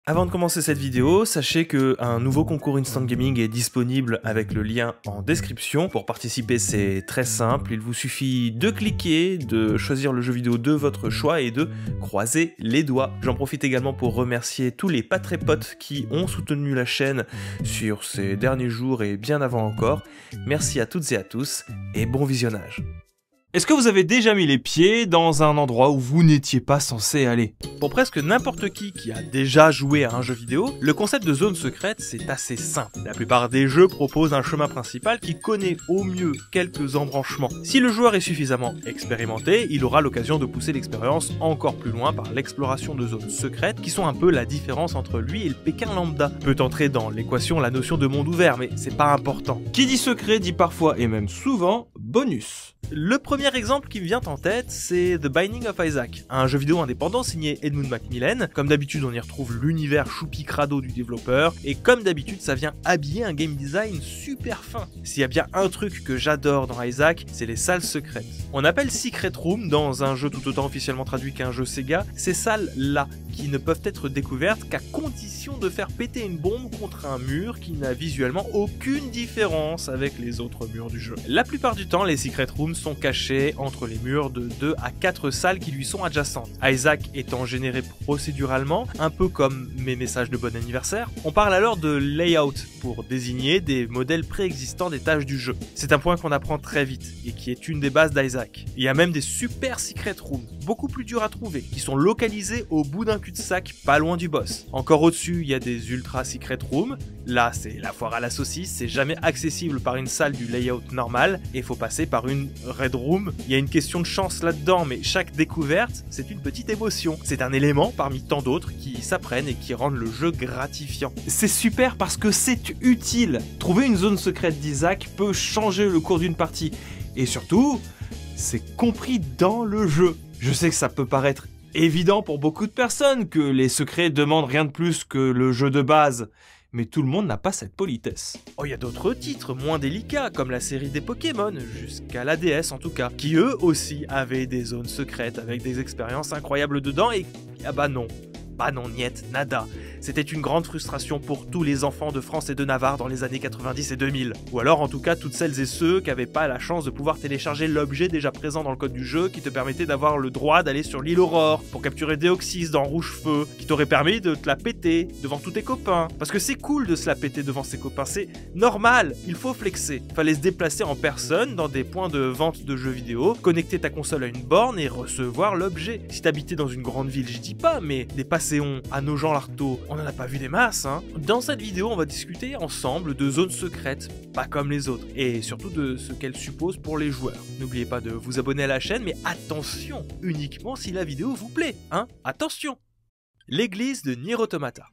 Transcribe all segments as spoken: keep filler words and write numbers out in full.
Avant de commencer cette vidéo, sachez qu'un nouveau concours Instant Gaming est disponible avec le lien en description. Pour participer, c'est très simple, il vous suffit de cliquer, de choisir le jeu vidéo de votre choix et de croiser les doigts. J'en profite également pour remercier tous les patrépotes qui ont soutenu la chaîne sur ces derniers jours et bien avant encore. Merci à toutes et à tous et bon visionnage. Est-ce que vous avez déjà mis les pieds dans un endroit où vous n'étiez pas censé aller? Pour presque n'importe qui qui a déjà joué à un jeu vidéo, le concept de zone secrète c'est assez simple. La plupart des jeux proposent un chemin principal qui connaît au mieux quelques embranchements. Si le joueur est suffisamment expérimenté, il aura l'occasion de pousser l'expérience encore plus loin par l'exploration de zones secrètes qui sont un peu la différence entre lui et le Pékin lambda. Peut entrer dans l'équation la notion de monde ouvert, mais c'est pas important. Qui dit secret dit parfois et même souvent bonus. Le premier exemple qui me vient en tête, c'est The Binding of Isaac, un jeu vidéo indépendant signé Edmund Macmillan. Comme d'habitude, on y retrouve l'univers choupi-crado du développeur, et comme d'habitude, ça vient habiller un game design super fin. S'il y a bien un truc que j'adore dans Isaac, c'est les salles secrètes. On appelle Secret Room dans un jeu tout autant officiellement traduit qu'un jeu Sega, ces salles-là, qui ne peuvent être découvertes qu'à condition de faire péter une bombe contre un mur qui n'a visuellement aucune différence avec les autres murs du jeu. La plupart du temps, les Secret Rooms sont cachés entre les murs de deux à quatre salles qui lui sont adjacentes. Isaac étant généré procéduralement, un peu comme mes messages de bon anniversaire, on parle alors de layout pour désigner des modèles préexistants des tâches du jeu. C'est un point qu'on apprend très vite et qui est une des bases d'Isaac. Il y a même des super Secret Rooms, beaucoup plus durs à trouver, qui sont localisés au bout d'un cul-de-sac pas loin du boss. Encore au-dessus, il y a des Ultra Secret Rooms. Là, c'est la foire à la saucisse, c'est jamais accessible par une salle du layout normal et faut passer par une Red Room. Il y a une question de chance là-dedans, mais chaque découverte, c'est une petite émotion. C'est un élément parmi tant d'autres qui s'apprennent et qui rendent le jeu gratifiant. C'est super parce que c'est utile. Trouver une zone secrète d'Isaac peut changer le cours d'une partie. Et surtout, c'est compris dans le jeu. Je sais que ça peut paraître évident pour beaucoup de personnes que les secrets demandent rien de plus que le jeu de base. Mais tout le monde n'a pas cette politesse. Oh, il y a d'autres titres moins délicats, comme la série des Pokémon, jusqu'à la D S en tout cas, qui eux aussi avaient des zones secrètes avec des expériences incroyables dedans et... ah bah non. Bah non, niet, nada. C'était une grande frustration pour tous les enfants de France et de Navarre dans les années quatre-vingt-dix et deux mille. Ou alors en tout cas toutes celles et ceux qui n'avaient pas la chance de pouvoir télécharger l'objet déjà présent dans le code du jeu qui te permettait d'avoir le droit d'aller sur l'île Aurore pour capturer Deoxys dans Rouge Feu, qui t'aurait permis de te la péter devant tous tes copains. Parce que c'est cool de se la péter devant ses copains, c'est normal, il faut flexer. Fallait se déplacer en personne dans des points de vente de jeux vidéo, connecter ta console à une borne et recevoir l'objet. Si t'habitais dans une grande ville, je dis pas, mais des Passéons à Nogent-l'Artaud, on en a pas vu des masses, hein. Dans cette vidéo, on va discuter ensemble de zones secrètes, pas comme les autres, et surtout de ce qu'elles supposent pour les joueurs. N'oubliez pas de vous abonner à la chaîne, mais attention, uniquement si la vidéo vous plaît, hein. Attention. L'église de Nier Automata.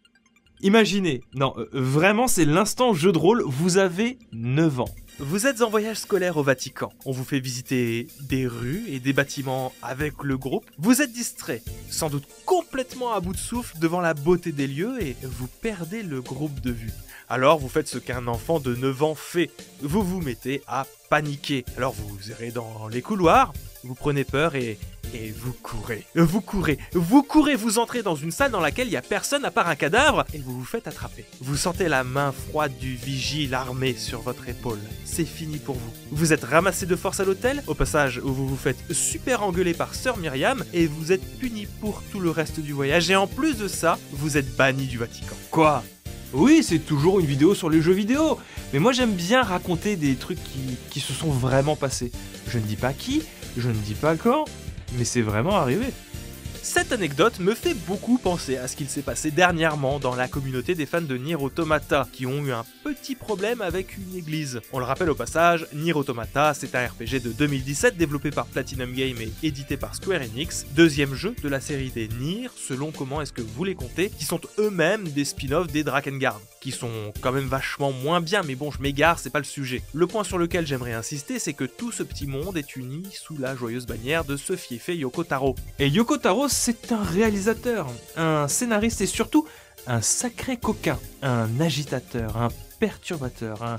Imaginez, non, euh, vraiment c'est l'instant jeu de rôle, vous avez neuf ans. Vous êtes en voyage scolaire au Vatican, on vous fait visiter des rues et des bâtiments avec le groupe, vous êtes distrait, sans doute complètement à bout de souffle devant la beauté des lieux et vous perdez le groupe de vue. Alors vous faites ce qu'un enfant de neuf ans fait, vous vous mettez à paniquer. Alors vous errez dans les couloirs, vous prenez peur et... Et vous courez, vous courez, vous courez, vous entrez dans une salle dans laquelle il n'y a personne à part un cadavre et vous vous faites attraper. Vous sentez la main froide du vigile armé sur votre épaule. C'est fini pour vous. Vous êtes ramassé de force à l'hôtel, au passage où vous vous faites super engueuler par Sœur Myriam et vous êtes puni pour tout le reste du voyage. Et en plus de ça, vous êtes banni du Vatican. Quoi ? Oui, c'est toujours une vidéo sur les jeux vidéo, mais moi j'aime bien raconter des trucs qui, qui se sont vraiment passés. Je ne dis pas qui, je ne dis pas quand, mais c'est vraiment arrivé. Cette anecdote me fait beaucoup penser à ce qu'il s'est passé dernièrement dans la communauté des fans de Nier Automata, qui ont eu un petit problème avec une église. On le rappelle au passage, Nier Automata, c'est un R P G de deux mille dix-sept développé par Platinum Games et édité par Square Enix, deuxième jeu de la série des Nier, selon comment est-ce que vous les comptez, qui sont eux-mêmes des spin-offs des Drakengard, qui sont quand même vachement moins bien, mais bon, je m'égare, c'est pas le sujet. Le point sur lequel j'aimerais insister, c'est que tout ce petit monde est uni sous la joyeuse bannière de ce fiefé Yoko Taro. Et Yoko Taro, c'est un réalisateur, un scénariste et surtout un sacré coquin, un agitateur, un perturbateur, un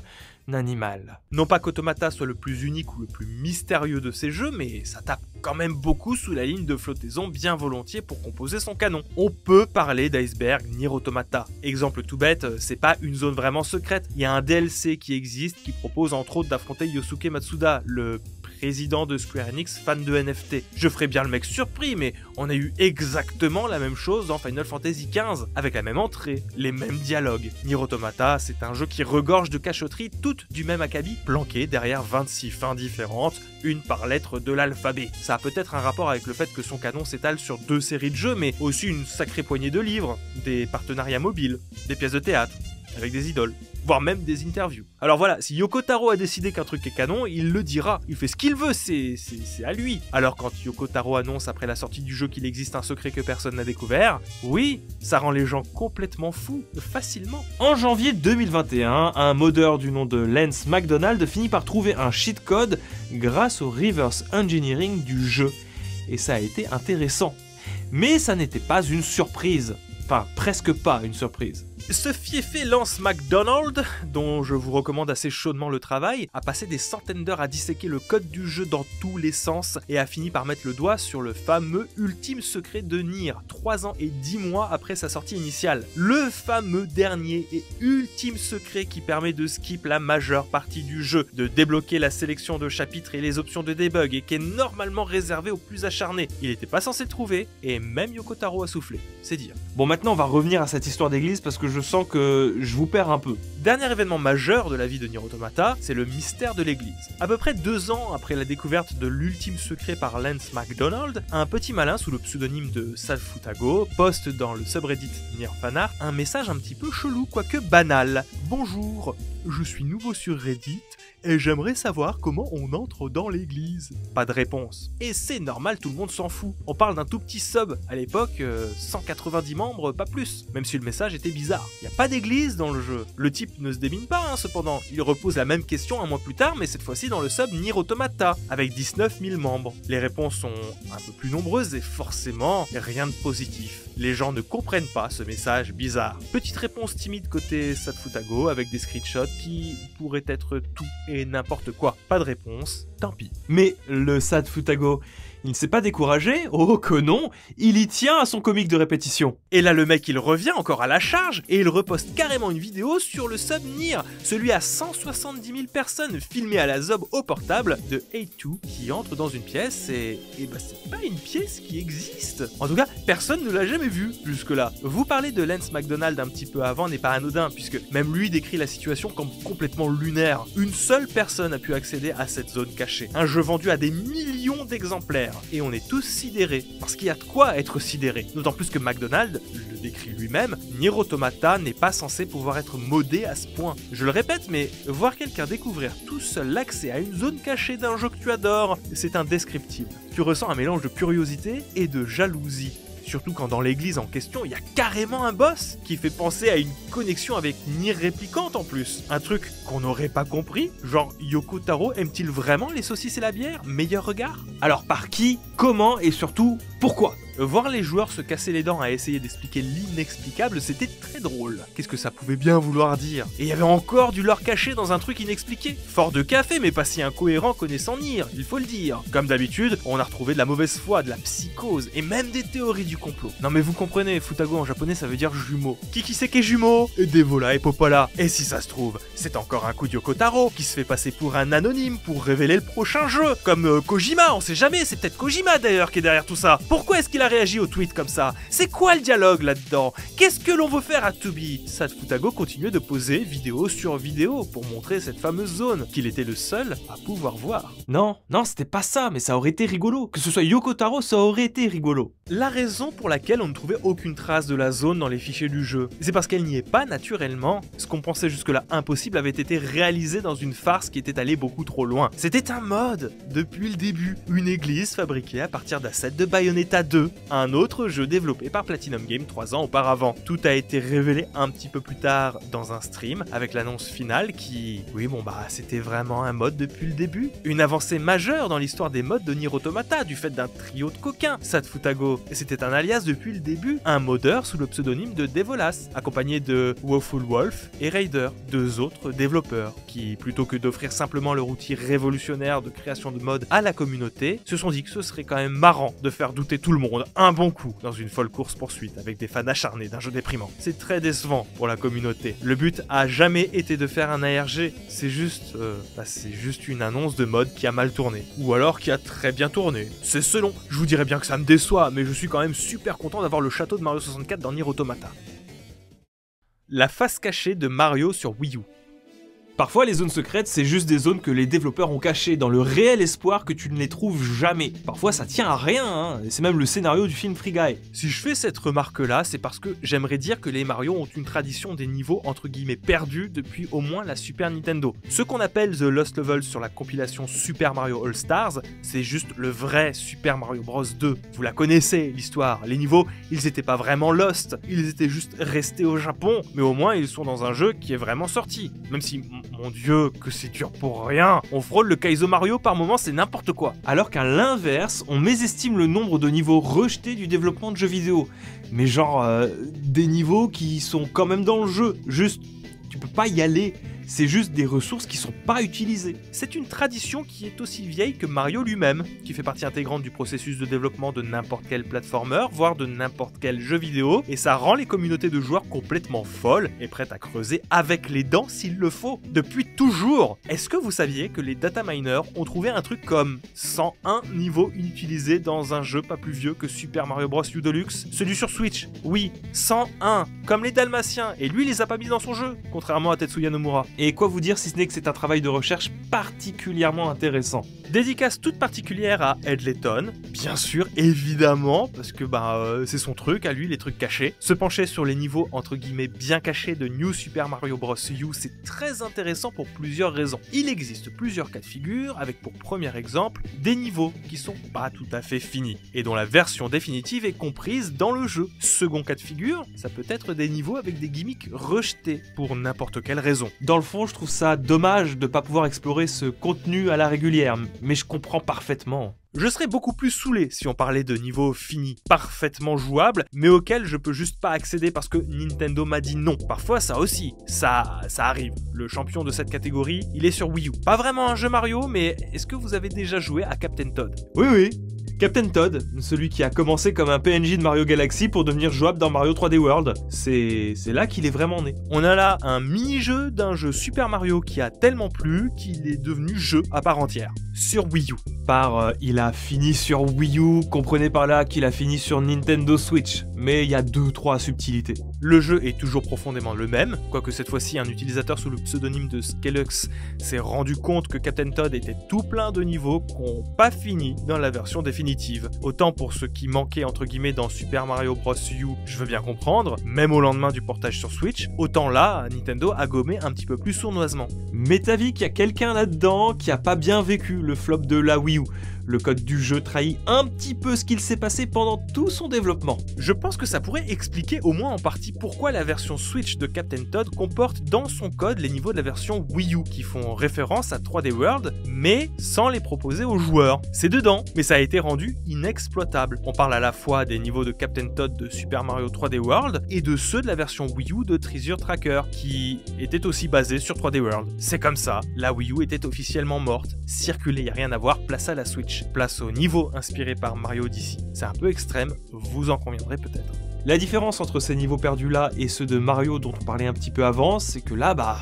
animal. Non pas qu'Automata soit le plus unique ou le plus mystérieux de ces jeux, mais ça tape quand même beaucoup sous la ligne de flottaison bien volontiers pour composer son canon. On peut parler d'Iceberg Nier Automata. Exemple tout bête, c'est pas une zone vraiment secrète, il y a un D L C qui existe qui propose entre autres d'affronter Yosuke Matsuda, le président de Square Enix, fan de N F T. Je ferais bien le mec surpris, mais on a eu exactement la même chose dans Final Fantasy quinze, avec la même entrée, les mêmes dialogues. Nier Automata, c'est un jeu qui regorge de cachotteries, toutes du même acabit, planquées derrière vingt-six fins différentes, une par lettre de l'alphabet. Ça a peut-être un rapport avec le fait que son canon s'étale sur deux séries de jeux, mais aussi une sacrée poignée de livres, des partenariats mobiles, des pièces de théâtre, avec des idoles, voire même des interviews. Alors voilà, si Yoko Taro a décidé qu'un truc est canon, il le dira, il fait ce qu'il veut, c'est c'est à lui. Alors quand Yoko Taro annonce après la sortie du jeu qu'il existe un secret que personne n'a découvert, oui, ça rend les gens complètement fous, facilement. En janvier deux mille vingt et un, un modeur du nom de Lance McDonald finit par trouver un cheat code grâce au reverse engineering du jeu. Et ça a été intéressant. Mais ça n'était pas une surprise. Enfin, presque pas une surprise. Ce fiefé Lance McDonald, dont je vous recommande assez chaudement le travail, a passé des centaines d'heures à disséquer le code du jeu dans tous les sens et a fini par mettre le doigt sur le fameux ultime secret de Nier, trois ans et dix mois après sa sortie initiale. Le fameux dernier et ultime secret qui permet de skip la majeure partie du jeu, de débloquer la sélection de chapitres et les options de debug et qui est normalement réservé aux plus acharnés. Il n'était pas censé le trouver et même Yoko Taro a soufflé, c'est dire. Bon, maintenant on va revenir à cette histoire d'église parce que je sens que je vous perds un peu. Dernier événement majeur de la vie de Nier Automata, c'est le mystère de l'église. À peu près deux ans après la découverte de l'ultime secret par Lance McDonald, un petit malin sous le pseudonyme de Sadfutago poste dans le subreddit Nier Fanart un message un petit peu chelou, quoique banal. Bonjour, je suis nouveau sur Reddit et j'aimerais savoir comment on entre dans l'église. Pas de réponse. Et c'est normal, tout le monde s'en fout. On parle d'un tout petit sub, à l'époque, euh, cent quatre-vingt-dix membres, pas plus, même si le message était bizarre. Y a pas d'église dans le jeu. Le type ne se démine pas, hein, cependant. Il repose la même question un mois plus tard, mais cette fois-ci dans le sub Nier Automata, avec dix-neuf mille membres. Les réponses sont un peu plus nombreuses et forcément, rien de positif. Les gens ne comprennent pas ce message bizarre. Petite réponse timide côté Sadfutago, avec des screenshots qui pourraient être tout et n'importe quoi. Pas de réponse, tant pis. Mais le Sadfutago, il ne s'est pas découragé? Oh que non, il y tient à son comique de répétition. Et là le mec il revient encore à la charge et il reposte carrément une vidéo sur le sub Nier, celui à cent soixante-dix mille personnes filmé à la zob au portable de A deux qui entre dans une pièce et, et bah c'est pas une pièce qui existe. En tout cas, personne ne l'a jamais vu jusque là. Vous parlez de Lance McDonald un petit peu avant n'est pas anodin puisque même lui décrit la situation comme complètement lunaire. Une seule personne a pu accéder à cette zone cachée. Un jeu vendu à des millions d'exemplaires. Et on est tous sidérés, parce qu'il y a de quoi être sidéré. D'autant plus que McDonald le décrit lui-même, Nier Automata n'est pas censé pouvoir être modé à ce point. Je le répète, mais voir quelqu'un découvrir tout seul l'accès à une zone cachée d'un jeu que tu adores, c'est indescriptible. Tu ressens un mélange de curiosité et de jalousie. Surtout quand dans l'église en question, il y a carrément un boss qui fait penser à une connexion avec Nier Replicant en plus. Un truc qu'on n'aurait pas compris, genre Yoko Taro aime-t-il vraiment les saucisses et la bière? Meilleur regard? Alors par qui, comment et surtout pourquoi? Voir les joueurs se casser les dents à essayer d'expliquer l'inexplicable, c'était très drôle. Qu'est-ce que ça pouvait bien vouloir dire? Et il y avait encore du lore caché dans un truc inexpliqué. Fort de café, mais pas si incohérent connaissant Nier, il faut le dire. Comme d'habitude, on a retrouvé de la mauvaise foi, de la psychose, et même des théories du complot. Non mais vous comprenez, Futago en japonais ça veut dire jumeau. Qui qui c'est qui est jumeau? Et Devola et Popola. Et si ça se trouve, c'est encore un coup de Yoko Taro qui se fait passer pour un anonyme pour révéler le prochain jeu. Comme euh, Kojima, on sait jamais, c'est peut-être Kojima d'ailleurs qui est derrière tout ça. Pourquoi est-ce qu'il a réagi au tweet comme ça? C'est quoi le dialogue là-dedans? Qu'est-ce que l'on veut faire à Tubi? Sadfutago continuait de poser vidéo sur vidéo pour montrer cette fameuse zone qu'il était le seul à pouvoir voir. Non, non, c'était pas ça, mais ça aurait été rigolo. Que ce soit Yoko Taro, ça aurait été rigolo. La raison pour laquelle on ne trouvait aucune trace de la zone dans les fichiers du jeu, c'est parce qu'elle n'y est pas naturellement. Ce qu'on pensait jusque-là impossible avait été réalisé dans une farce qui était allée beaucoup trop loin. C'était un mode, depuis le début. Une église fabriquée à partir d'assets de Bayonetta deux, un autre jeu développé par Platinum Games trois ans auparavant. Tout a été révélé un petit peu plus tard dans un stream, avec l'annonce finale qui... Oui bon bah c'était vraiment un mode depuis le début. Une avancée majeure dans l'histoire des modes de Nier Automata, du fait d'un trio de coquins. Sadfutago Nintendo. Et c'était un alias depuis le début, un modeur sous le pseudonyme de Devolas, accompagné de Woeful Wolf et Raider, deux autres développeurs, qui, plutôt que d'offrir simplement leur outil révolutionnaire de création de mods à la communauté, se sont dit que ce serait quand même marrant de faire douter tout le monde un bon coup dans une folle course-poursuite avec des fans acharnés d'un jeu déprimant. C'est très décevant pour la communauté. Le but a jamais été de faire un A R G, c'est juste, euh, bah c'est juste une annonce de mode qui a mal tourné. Ou alors qui a très bien tourné. C'est selon. Je vous dirais bien que ça me déçoit, mais je suis quand même super content d'avoir le château de Mario soixante-quatre dans Nier Automata. La face cachée de Mario sur Wii U. Parfois, les zones secrètes, c'est juste des zones que les développeurs ont cachées, dans le réel espoir que tu ne les trouves jamais. Parfois, ça tient à rien, hein, et c'est même le scénario du film Free Guy. Si je fais cette remarque-là, c'est parce que j'aimerais dire que les Mario ont une tradition des niveaux entre guillemets perdus depuis au moins la Super Nintendo. Ce qu'on appelle The Lost Levels sur la compilation Super Mario All Stars, c'est juste le vrai Super Mario Bros deux. Vous la connaissez, l'histoire. Les niveaux, ils étaient pas vraiment lost, ils étaient juste restés au Japon, mais au moins ils sont dans un jeu qui est vraiment sorti. Même si... Mon dieu, que c'est dur pour rien. On frôle le Kaizo Mario par moment, c'est n'importe quoi. Alors qu'à l'inverse, on mésestime le nombre de niveaux rejetés du développement de jeux vidéo. Mais genre, euh, des niveaux qui sont quand même dans le jeu. Juste, tu peux pas y aller. C'est juste des ressources qui sont pas utilisées. C'est une tradition qui est aussi vieille que Mario lui-même, qui fait partie intégrante du processus de développement de n'importe quel platformer, voire de n'importe quel jeu vidéo, et ça rend les communautés de joueurs complètement folles et prêtes à creuser avec les dents s'il le faut. Depuis toujours. Est-ce que vous saviez que les data miners ont trouvé un truc comme cent un niveaux inutilisés dans un jeu pas plus vieux que Super Mario Bros U Deluxe? Celui sur Switch, oui, cent un, comme les Dalmatiens, et lui il les a pas mis dans son jeu, contrairement à Tetsuya Nomura. Et quoi vous dire si ce n'est que c'est un travail de recherche particulièrement intéressant. Dédicace toute particulière à Ed Layton, bien sûr, évidemment, parce que bah euh, c'est son truc, à lui, les trucs cachés. Se pencher sur les niveaux entre guillemets bien cachés de New Super Mario Bros U, c'est très intéressant pour plusieurs raisons. Il existe plusieurs cas de figure, avec pour premier exemple, des niveaux qui sont pas tout à fait finis, et dont la version définitive est comprise dans le jeu. Second cas de figure, ça peut être des niveaux avec des gimmicks rejetés, pour n'importe quelle raison. Dans le fond, je trouve ça dommage de pas pouvoir explorer ce contenu à la régulière, mais je comprends parfaitement. Je serais beaucoup plus saoulé si on parlait de niveaux finis, parfaitement jouables, mais auxquels je peux juste pas accéder parce que Nintendo m'a dit non. Parfois ça aussi, ça, ça arrive. Le champion de cette catégorie, il est sur Wii U. Pas vraiment un jeu Mario, mais est-ce que vous avez déjà joué à Captain Toad? Oui oui, Captain Toad, celui qui a commencé comme un P N J de Mario Galaxy pour devenir jouable dans Mario trois D World. C'est c'est là qu'il est vraiment né. On a là un mini-jeu d'un jeu Super Mario qui a tellement plu qu'il est devenu jeu à part entière, sur Wii U. Par euh, il a fini sur Wii U, comprenez par là qu'il a fini sur Nintendo Switch, mais il y a deux trois subtilités. Le jeu est toujours profondément le même, quoique cette fois-ci un utilisateur sous le pseudonyme de Skelux s'est rendu compte que Captain Toad était tout plein de niveaux qui n'ont pas fini dans la version définitive. Autant pour ce qui manquait entre guillemets dans Super Mario Bros U, je veux bien comprendre, même au lendemain du portage sur Switch, autant là, Nintendo a gommé un petit peu plus sournoisement. Mais t'as vu qu'il y a quelqu'un là-dedans qui a pas bien vécu le flop de la Wii U. Le code du jeu trahit un petit peu ce qu'il s'est passé pendant tout son développement. Je pense que ça pourrait expliquer au moins en partie pourquoi la version Switch de Captain Toad comporte dans son code les niveaux de la version Wii U qui font référence à trois D World, mais sans les proposer aux joueurs. C'est dedans, mais ça a été rendu inexploitable. On parle à la fois des niveaux de Captain Toad de Super Mario trois D World et de ceux de la version Wii U de Treasure Tracker, qui étaient aussi basés sur trois D World. C'est comme ça, la Wii U était officiellement morte, circulez, y a rien à voir, place à la Switch. Place au niveau inspiré par Mario Odyssey. C'est un peu extrême, vous en conviendrez peut-être. La différence entre ces niveaux perdus là et ceux de Mario dont on parlait un petit peu avant, c'est que là, bah...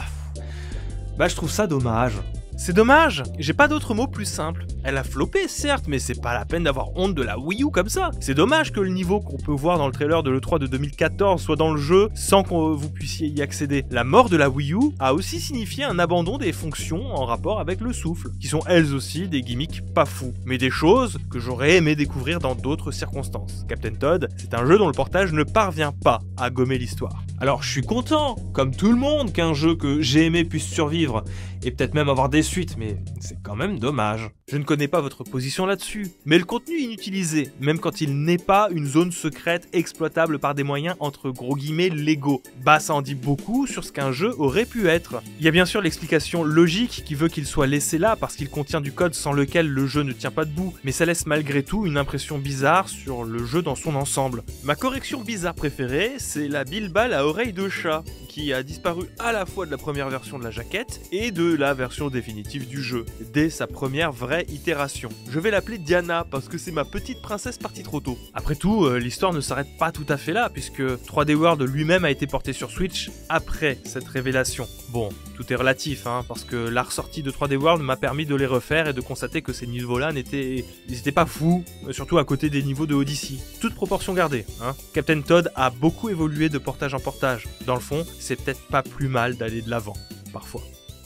Bah je trouve ça dommage. C'est dommage, j'ai pas d'autre mot plus simple. Elle a floppé certes, mais c'est pas la peine d'avoir honte de la Wii U comme ça. C'est dommage que le niveau qu'on peut voir dans le trailer de l'E trois de deux mille quatorze soit dans le jeu sans que vous puissiez y accéder. La mort de la Wii U a aussi signifié un abandon des fonctions en rapport avec le souffle, qui sont elles aussi des gimmicks pas fous, mais des choses que j'aurais aimé découvrir dans d'autres circonstances. Captain Toad, c'est un jeu dont le portage ne parvient pas à gommer l'histoire. Alors je suis content, comme tout le monde, qu'un jeu que j'ai aimé puisse survivre, et peut-être même avoir des suites, mais c'est quand même dommage. Je ne connais pas votre position là-dessus, mais le contenu inutilisé, même quand il n'est pas une zone secrète exploitable par des moyens entre gros guillemets légaux, bah ça en dit beaucoup sur ce qu'un jeu aurait pu être. Il y a bien sûr l'explication logique qui veut qu'il soit laissé là parce qu'il contient du code sans lequel le jeu ne tient pas debout, mais ça laisse malgré tout une impression bizarre sur le jeu dans son ensemble. Ma correction bizarre préférée, c'est la bilballe à oreille de chat, qui a disparu à la fois de la première version de la jaquette et de la version définitive du jeu, dès sa première vraie itération. Je vais l'appeler Diana parce que c'est ma petite princesse partie trop tôt. Après tout, euh, l'histoire ne s'arrête pas tout à fait là, puisque trois D World lui-même a été porté sur Switch après cette révélation. Bon, tout est relatif, hein, parce que la ressortie de trois D World m'a permis de les refaire et de constater que ces niveaux-là n'étaient ils étaient pas fous, surtout à côté des niveaux de Odyssey. Toute proportion gardée, hein. Captain Toad a beaucoup évolué de portage en portage. Dans le fond, c'est peut-être pas plus mal d'aller de l'avant, parfois.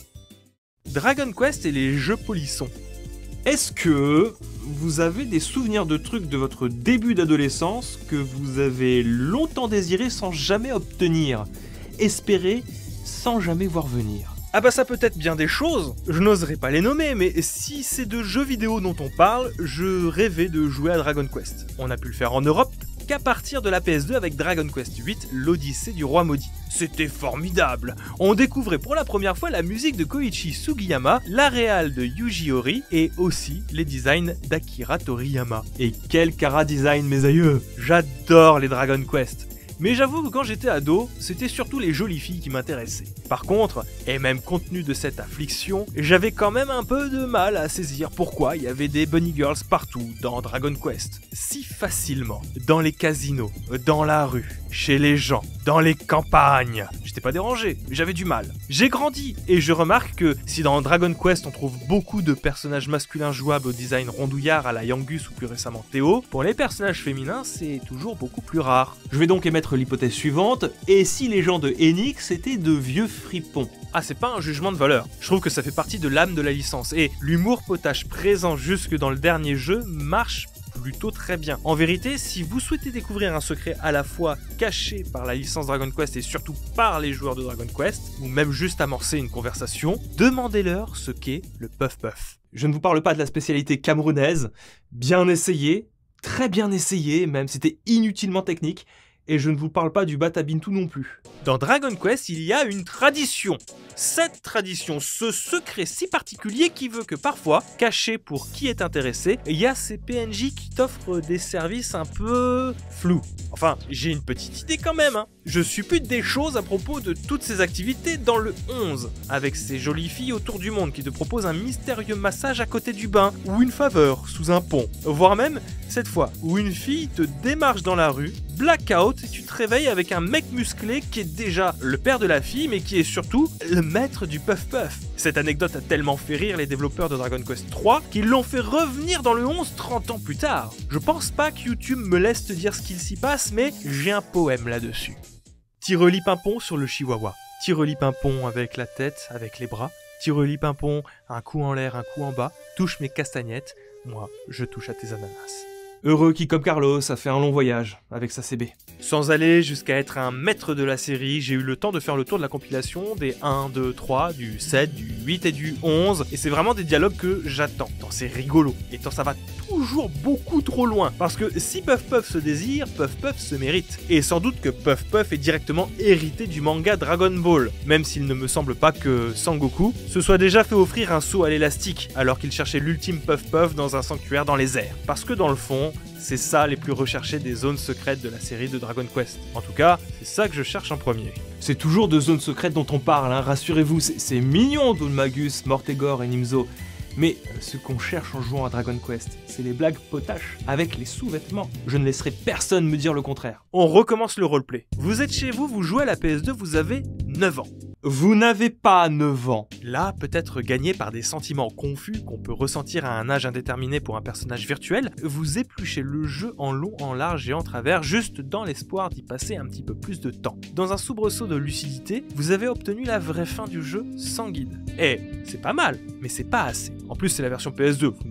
Dragon Quest et les jeux polissons. Est-ce que vous avez des souvenirs de trucs de votre début d'adolescence que vous avez longtemps désiré sans jamais obtenir, espéré sans jamais voir venir? Ah bah ça peut être bien des choses, je n'oserais pas les nommer, mais si c'est de jeux vidéo dont on parle, je rêvais de jouer à Dragon Quest. On a pu le faire en Europe qu'à partir de la P S deux avec Dragon Quest huit, l'Odyssée du Roi Maudit. C'était formidable. On découvrait pour la première fois la musique de Koichi Sugiyama, la réal de Yuji Horii et aussi les designs d'Akira Toriyama. Et quel cara design, mes aïeux! J'adore les Dragon Quest. Mais j'avoue que quand j'étais ado, c'était surtout les jolies filles qui m'intéressaient. Par contre, et même compte tenu de cette affliction, j'avais quand même un peu de mal à saisir pourquoi il y avait des bunny girls partout dans Dragon Quest. Si facilement, dans les casinos, dans la rue, chez les gens, dans les campagnes. J'étais pas dérangé, j'avais du mal. J'ai grandi, et je remarque que si dans Dragon Quest on trouve beaucoup de personnages masculins jouables au design rondouillard à la Yangus ou plus récemment Théo, pour les personnages féminins c'est toujours beaucoup plus rare. Je vais donc émettre l'hypothèse suivante, et si les gens de Enix étaient de vieux fripons? Ah, c'est pas un jugement de valeur. Je trouve que ça fait partie de l'âme de la licence, et l'humour potache présent jusque dans le dernier jeu marche plutôt très bien. En vérité, si vous souhaitez découvrir un secret à la fois caché par la licence Dragon Quest et surtout par les joueurs de Dragon Quest, ou même juste amorcer une conversation, demandez-leur ce qu'est le Puff Puff. Je ne vous parle pas de la spécialité camerounaise, bien essayé, très bien essayé, même c'était inutilement technique, et je ne vous parle pas du Batabintou non plus. Dans Dragon Quest, il y a une tradition. Cette tradition, ce secret si particulier qui veut que parfois, caché pour qui est intéressé, il y a ces P N J qui t'offrent des services un peu flous. Enfin, j'ai une petite idée quand même, hein. Je suppute des choses à propos de toutes ces activités dans le onze, avec ces jolies filles autour du monde qui te proposent un mystérieux massage à côté du bain, ou une faveur sous un pont, voire même, cette fois, où une fille te démarche dans la rue, blackout, et tu te réveilles avec un mec musclé qui est déjà le père de la fille, mais qui est surtout le maître du Puff Puff. Cette anecdote a tellement fait rire les développeurs de Dragon Quest trois qu'ils l'ont fait revenir dans le onze trente ans plus tard. Je pense pas que YouTube me laisse te dire ce qu'il s'y passe, mais j'ai un poème là-dessus. Tireli Pimpon sur le chihuahua. Tireli Pimpon avec la tête, avec les bras. Tireli Pimpon, un coup en l'air, un coup en bas. Touche mes castagnettes. Moi, je touche à tes ananas. Heureux qui, comme Carlos, a fait un long voyage avec sa C B. Sans aller jusqu'à être un maître de la série, j'ai eu le temps de faire le tour de la compilation des un, deux, trois, du sept, du huit et du onze, et c'est vraiment des dialogues que j'attends. Tant c'est rigolo, et tant ça va toujours beaucoup trop loin, parce que si Puff Puff se désire, Puff Puff se mérite. Et sans doute que Puff Puff est directement hérité du manga Dragon Ball, même s'il ne me semble pas que Sangoku se soit déjà fait offrir un saut à l'élastique, alors qu'il cherchait l'ultime Puff Puff dans un sanctuaire dans les airs. Parce que dans le fond, c'est ça les plus recherchés des zones secrètes de la série de Dragon Quest. En tout cas, c'est ça que je cherche en premier. C'est toujours de zones secrètes dont on parle, hein, rassurez-vous, c'est mignon Doulmagus, Mortegor et Nimzo. Mais ce qu'on cherche en jouant à Dragon Quest, c'est les blagues potaches avec les sous-vêtements. Je ne laisserai personne me dire le contraire. On recommence le roleplay. Vous êtes chez vous, vous jouez à la P S deux, vous avez neuf ans. Vous n'avez pas neuf ans. Là, peut-être gagné par des sentiments confus qu'on peut ressentir à un âge indéterminé pour un personnage virtuel, vous épluchez le jeu en long, en large et en travers, juste dans l'espoir d'y passer un petit peu plus de temps. Dans un soubresaut de lucidité, vous avez obtenu la vraie fin du jeu sans guide. Et c'est pas mal, mais c'est pas assez. En plus, c'est la version P S deux, vous ne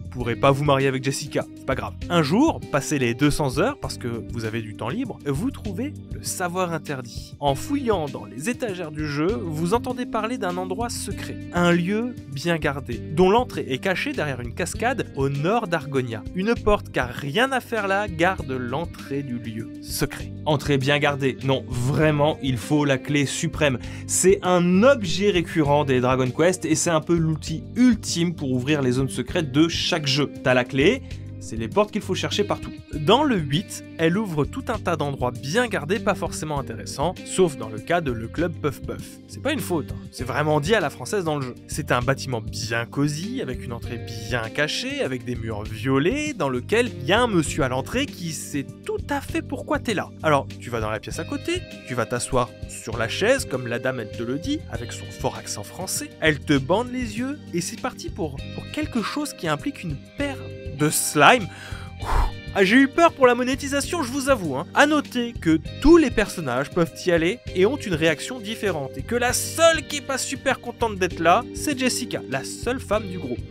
pourrez pas vous marier avec Jessica, c'est pas grave. Un jour, passé les deux cents heures, parce que vous avez du temps libre, vous trouvez le savoir interdit. En fouillant dans les étagères du jeu, vous entendez parler d'un endroit secret, un lieu bien gardé, dont l'entrée est cachée derrière une cascade au nord d'Argonia. Une porte car rien à faire là garde l'entrée du lieu secret. Entrée bien gardée, non, vraiment, il faut la clé suprême. C'est un objet récurrent des Dragon Quest et c'est un peu l'outil ultime pour ouvrir les zones secrètes de chaque jeu. T'as la clé, c'est les portes qu'il faut chercher partout. Dans le huit, elle ouvre tout un tas d'endroits bien gardés, pas forcément intéressants, sauf dans le cas de le club Puff Puff. C'est pas une faute, hein. C'est vraiment dit à la française dans le jeu. C'est un bâtiment bien cosy, avec une entrée bien cachée, avec des murs violets, dans lequel il y a un monsieur à l'entrée qui sait tout à fait pourquoi t'es là. Alors, tu vas dans la pièce à côté, tu vas t'asseoir sur la chaise, comme la dame elle te le dit, avec son fort accent français, elle te bande les yeux, et c'est parti pour, pour quelque chose qui implique une paire de slime. Ah, j'ai eu peur pour la monétisation, je vous avoue. Hein. À noter que tous les personnages peuvent y aller et ont une réaction différente. Et que la seule qui est pas super contente d'être là, c'est Jessica, la seule femme du groupe.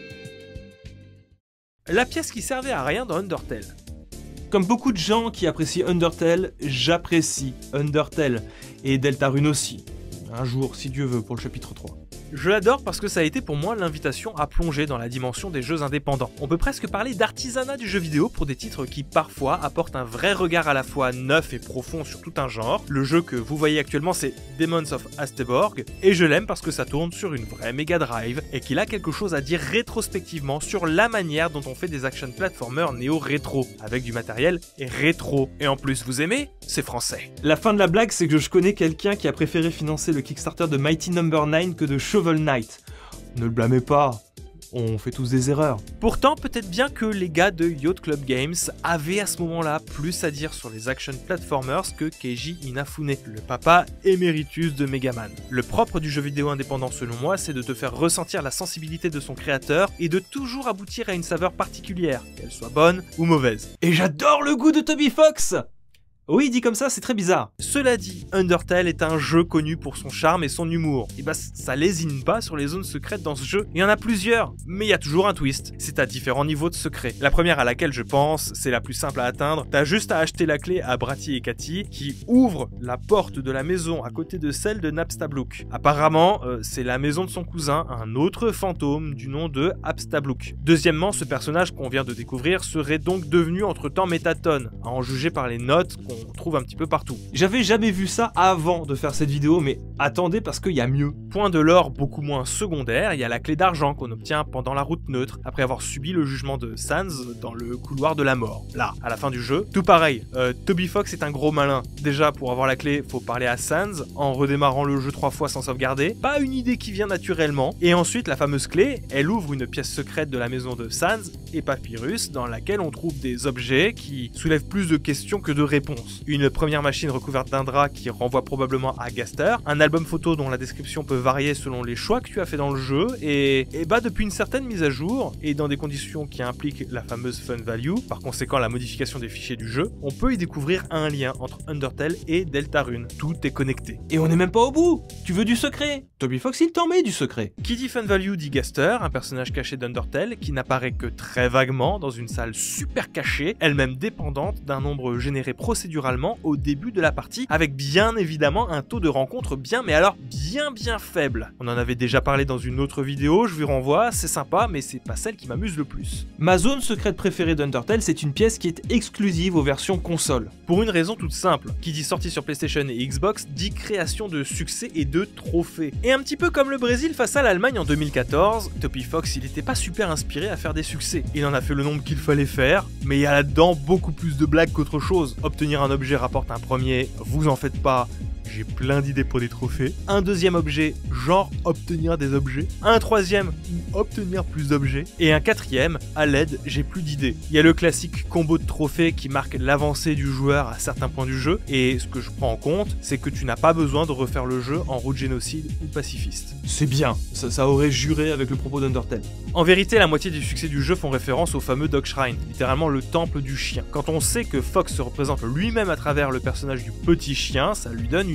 La pièce qui servait à rien dans Undertale. Comme beaucoup de gens qui apprécient Undertale, j'apprécie Undertale. Et Deltarune aussi. Un jour, si Dieu veut, pour le chapitre trois. Je l'adore parce que ça a été pour moi l'invitation à plonger dans la dimension des jeux indépendants. On peut presque parler d'artisanat du jeu vidéo pour des titres qui parfois apportent un vrai regard à la fois neuf et profond sur tout un genre. Le jeu que vous voyez actuellement c'est Demons of Asteborg et je l'aime parce que ça tourne sur une vraie Mega Drive et qu'il a quelque chose à dire rétrospectivement sur la manière dont on fait des action platformers néo-rétro avec du matériel rétro. Et en plus vous aimez, c'est français. La fin de la blague c'est que je connais quelqu'un qui a préféré financer le Kickstarter de Mighty Number nine que de Shovel Knight. Ne le blâmez pas, on fait tous des erreurs. Pourtant, peut-être bien que les gars de Yacht Club Games avaient à ce moment-là plus à dire sur les action platformers que Keiji Inafune, le papa éméritus de Megaman. Le propre du jeu vidéo indépendant selon moi, c'est de te faire ressentir la sensibilité de son créateur et de toujours aboutir à une saveur particulière, qu'elle soit bonne ou mauvaise. Et j'adore le goût de Toby Fox! Oui, dit comme ça, c'est très bizarre. Cela dit, Undertale est un jeu connu pour son charme et son humour. Et bah ça lésine pas sur les zones secrètes dans ce jeu. Il y en a plusieurs, mais il y a toujours un twist. C'est à différents niveaux de secret. La première à laquelle je pense, c'est la plus simple à atteindre. T'as juste à acheter la clé à Bratty et Cathy, qui ouvrent la porte de la maison à côté de celle de Napstablook. Apparemment, euh, c'est la maison de son cousin, un autre fantôme du nom de Abstablook. Deuxièmement, ce personnage qu'on vient de découvrir serait donc devenu entre-temps Métatone, à en juger par les notes qu'on on trouve un petit peu partout. J'avais jamais vu ça avant de faire cette vidéo, mais attendez parce qu'il y a mieux. Point de lore beaucoup moins secondaire, il y a la clé d'argent qu'on obtient pendant la route neutre, après avoir subi le jugement de Sans dans le couloir de la mort. Là, à la fin du jeu, tout pareil, euh, Toby Fox est un gros malin. Déjà, pour avoir la clé, faut parler à Sans, en redémarrant le jeu trois fois sans sauvegarder. Pas une idée qui vient naturellement. Et ensuite, la fameuse clé, elle ouvre une pièce secrète de la maison de Sans et Papyrus, dans laquelle on trouve des objets qui soulèvent plus de questions que de réponses. Une première machine recouverte d'un drap qui renvoie probablement à Gaster, un album photo dont la description peut varier selon les choix que tu as fait dans le jeu, et, et bah depuis une certaine mise à jour, et dans des conditions qui impliquent la fameuse fun value, par conséquent la modification des fichiers du jeu, on peut y découvrir un lien entre Undertale et Deltarune. Tout est connecté. Et on n'est même pas au bout. Tu veux du secret? Toby Fox il t'en met du secret. Qui dit fun value dit Gaster, un personnage caché d'Undertale qui n'apparaît que très vaguement dans une salle super cachée, elle-même dépendante d'un nombre généré procéduralement au début de la partie, avec bien évidemment un taux de rencontre bien mais alors bien bien faible. On en avait déjà parlé dans une autre vidéo, je vous renvoie, c'est sympa mais c'est pas celle qui m'amuse le plus. Ma zone secrète préférée d'Undertale, c'est une pièce qui est exclusive aux versions console. Pour une raison toute simple, qui dit sortie sur PlayStation et Xbox dit création de succès et de trophées. Et un petit peu comme le Brésil face à l'Allemagne en deux mille quatorze, Toby Fox il était pas super inspiré à faire des succès. Il en a fait le nombre qu'il fallait faire, mais il y a là-dedans beaucoup plus de blagues qu'autre chose. Obtenir un objet rapporte un premier, vous en faites pas, j'ai plein d'idées pour des trophées. Un deuxième objet, genre obtenir des objets. Un troisième, obtenir plus d'objets. Et un quatrième, à l'aide, j'ai plus d'idées. Il y a le classique combo de trophées qui marque l'avancée du joueur à certains points du jeu. Et ce que je prends en compte, c'est que tu n'as pas besoin de refaire le jeu en route génocide ou pacifiste. C'est bien, ça, ça aurait juré avec le propos d'Undertale. En vérité, la moitié du succès du jeu font référence au fameux Dog Shrine, littéralement le temple du chien. Quand on sait que Fox se représente lui-même à travers le personnage du petit chien, ça lui donne une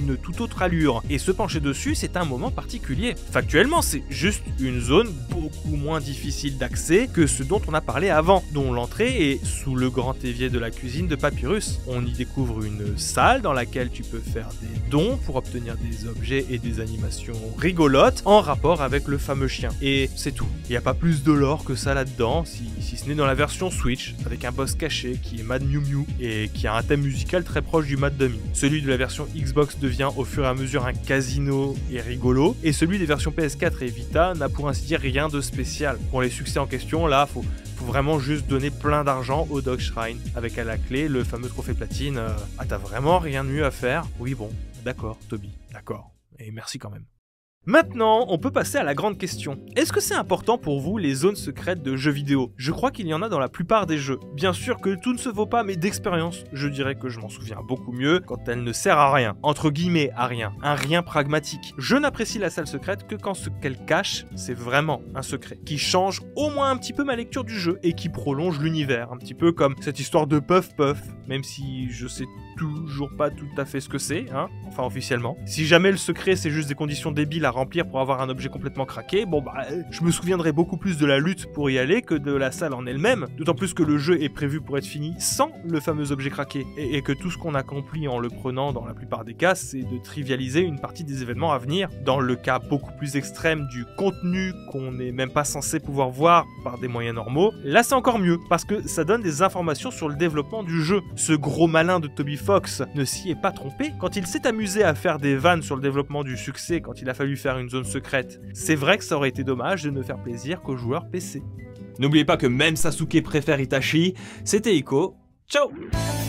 une toute autre allure, et se pencher dessus c'est un moment particulier. Factuellement, c'est juste une zone beaucoup moins difficile d'accès que ce dont on a parlé avant, dont l'entrée est sous le grand évier de la cuisine de Papyrus. On y découvre une salle dans laquelle tu peux faire des dons pour obtenir des objets et des animations rigolotes en rapport avec le fameux chien. Et c'est tout. Il n'y a pas plus de lore que ça là-dedans, si, si ce n'est dans la version Switch, avec un boss caché qui est Mad Mew Mew et qui a un thème musical très proche du Mad Dummy. Celui de la version Xbox devient au fur et à mesure un casino et rigolo, et celui des versions P S quatre et Vita n'a pour ainsi dire rien de spécial. Pour les succès en question, là, faut, faut vraiment juste donner plein d'argent au Dog Shrine, avec à la clé le fameux trophée platine. Euh, ah, t'as vraiment rien de mieux à faire? Oui, bon, d'accord, Toby, d'accord, et merci quand même. Maintenant, on peut passer à la grande question. Est-ce que c'est important pour vous les zones secrètes de jeux vidéo? Je crois qu'il y en a dans la plupart des jeux. Bien sûr que tout ne se vaut pas, mais d'expérience, je dirais que je m'en souviens beaucoup mieux quand elle ne sert à rien. Entre guillemets, à rien. Un rien pragmatique. Je n'apprécie la salle secrète que quand ce qu'elle cache, c'est vraiment un secret. Qui change au moins un petit peu ma lecture du jeu et qui prolonge l'univers. Un petit peu comme cette histoire de Puff Puff, même si je sais toujours pas tout à fait ce que c'est, hein, enfin officiellement. Si jamais le secret c'est juste des conditions débiles à remplir pour avoir un objet complètement craqué, bon bah je me souviendrai beaucoup plus de la lutte pour y aller que de la salle en elle-même, d'autant plus que le jeu est prévu pour être fini sans le fameux objet craqué, et, et que tout ce qu'on accomplit en le prenant dans la plupart des cas, c'est de trivialiser une partie des événements à venir. Dans le cas beaucoup plus extrême du contenu qu'on n'est même pas censé pouvoir voir par des moyens normaux, là c'est encore mieux, parce que ça donne des informations sur le développement du jeu. Ce gros malin de Toby Fox ne s'y est pas trompé quand il s'est amusé à faire des vannes sur le développement du succès quand il a fallu faire une zone secrète. C'est vrai que ça aurait été dommage de ne faire plaisir qu'aux joueurs P C. N'oubliez pas que même Sasuke préfère Itachi. C'était Iko. Ciao!